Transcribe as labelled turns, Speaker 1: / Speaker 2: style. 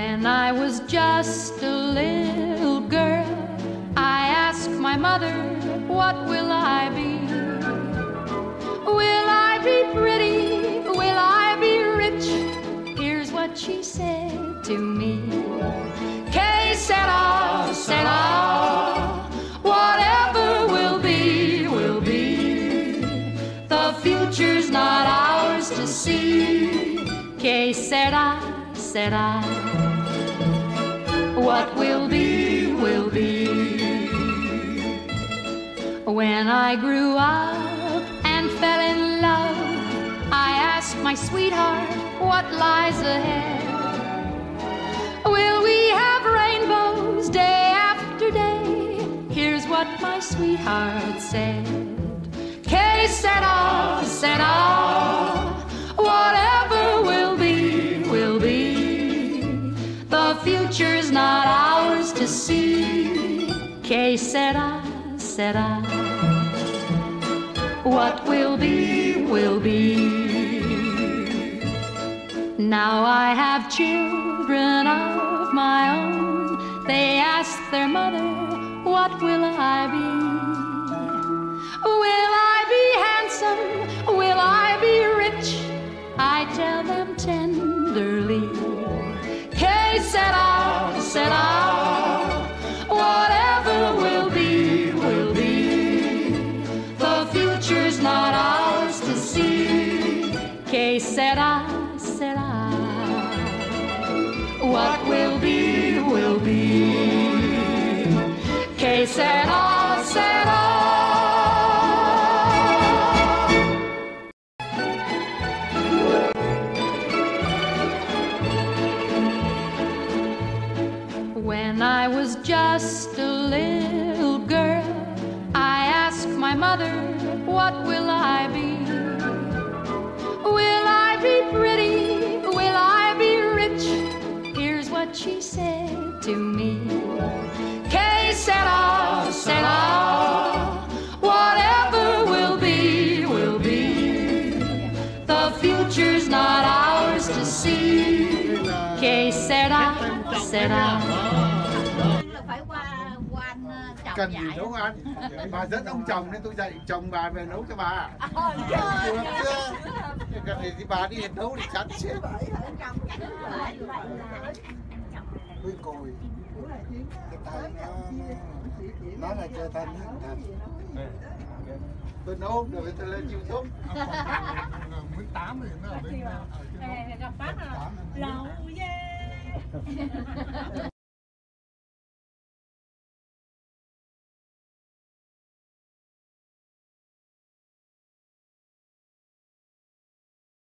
Speaker 1: When I was just a little girl, I asked my mother, what will I be? Will I be pretty? Will I be rich? Here's what she said to me. Que sera, sera, whatever will be, will be. The future's not ours to see. Que sera, sera, what will be, will be. When I grew up and fell in love, I asked my sweetheart, what lies ahead? Will we have rainbows day after day? Here's what my sweetheart said. Que sera, sera, whatever will be, will be. The future's not ours to see. Que sera, sera, what will be, will be. Now I have children of my own. They ask their mother, what will I be? Will I be handsome? Will I be rich? I tell them tenderly, que sera, sera, whatever will be, will be. The future's not ours to see. Que sera, sera, what will be, will be. Que sera, sera. When I was just a little girl, I asked my mother, what will I be? Will I be pretty? Will I be rich? Here's what she said to me. Que sera, sera, whatever will be, will be. The future's not ours to see. Que sera, sera.
Speaker 2: Cần gì nấu ăn? Bà rất ông chồng nên tôi dạy chồng bà về nấu cho bà. Cần gì thì bà đi nấu thì chán chết. Tôi cồi. Cái tay nó là chơi tay nó thành. Tôi nấu rồi tôi lên YouTube. 18 thì nó ở bên.
Speaker 3: Gặp bác là lâu yeah.